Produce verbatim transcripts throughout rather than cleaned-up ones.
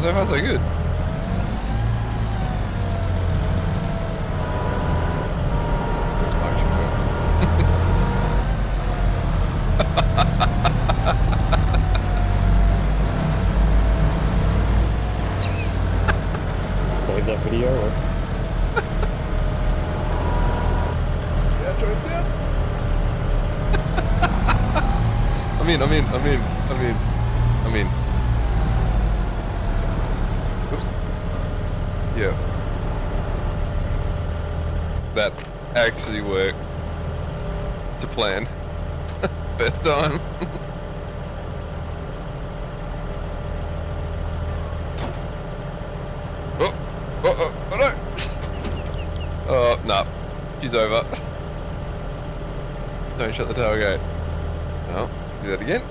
So far so good. That's my action Save that video or? Yeah, try it down. I'm in, I'm in, I'm in, I'm in, I'm in. Oops. Yeah. That actually worked to plan. First time. Oh, oh, oh, oh no! Oh, no. She's over. Don't shut the tailgate. Oh, do that again.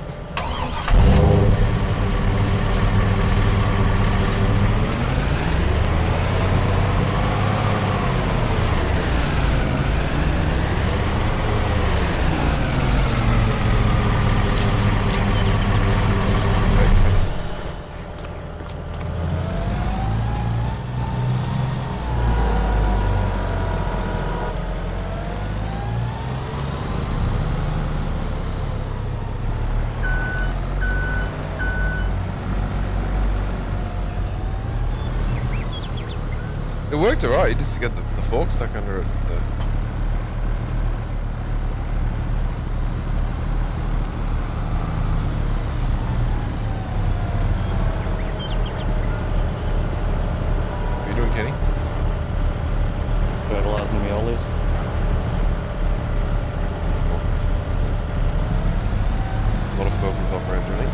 It worked alright, you just got the, the fork stuck under it. So. What are you doing, Kenny? Fertilizing the olives. That's cool. A lot of fork and top around, really.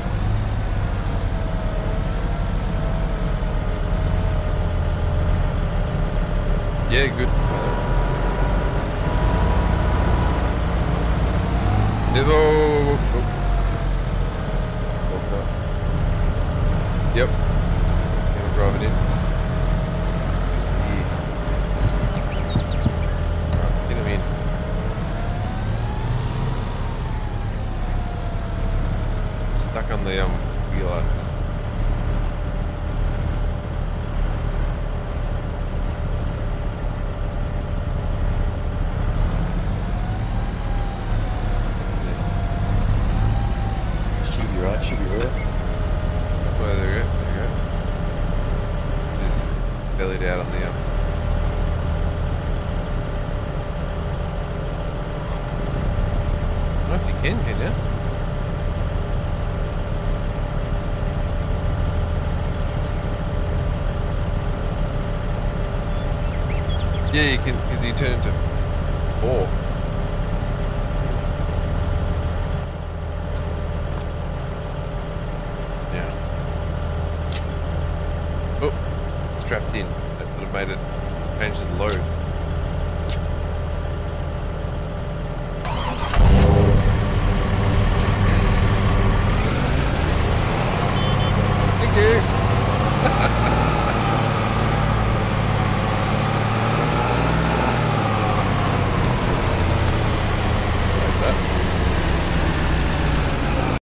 Yeah, good. Yeah, oh, oh, oh, oh. What's up? Yep. Gonna drive it in. Let's see. Alright, I think I'm in. Stuck on the um wheel arches. Right, should be real. Oh, there we go, there we go. Just bellied out on the um. I don't know if you can, can you? Yeah, you can, because you turn into four. Strapped in. That would have made it change the load.